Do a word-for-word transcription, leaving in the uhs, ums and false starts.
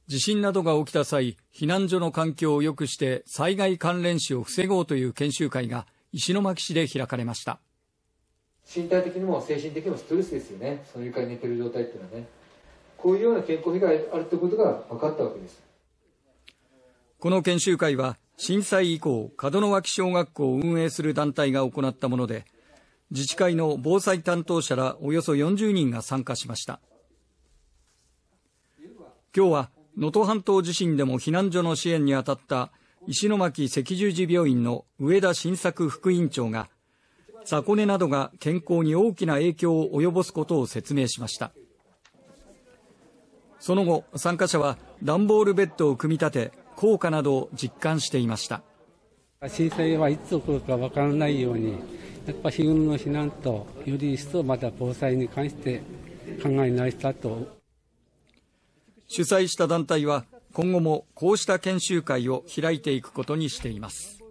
地震などが起きた際、避難所の環境を良くして災害関連死を防ごうという研修会が石巻市で開かれました。 身体的にも精神的にもストレスですよね。その床に寝てる状態っていうのはね、こういうような健康被害があるということが分かったわけです。 この研修会は震災以降、門脇小学校を運営する団体が行ったもので、自治会の防災担当者らおよそよんじゅうにんが参加しました。今日は能登半島地震でも避難所の支援に当たった石巻赤十字病院の上田晋作副院長が、雑魚寝などが健康に大きな影響を及ぼすことを説明しました。その後、参加者は段ボールベッドを組み立て、効果などを実感していました。 震災はいつ起こるか分からないように、やっぱ日頃の避難とより一層また防災に関して考え直したと。 主催した団体は今後もこうした研修会を開いていくことにしています。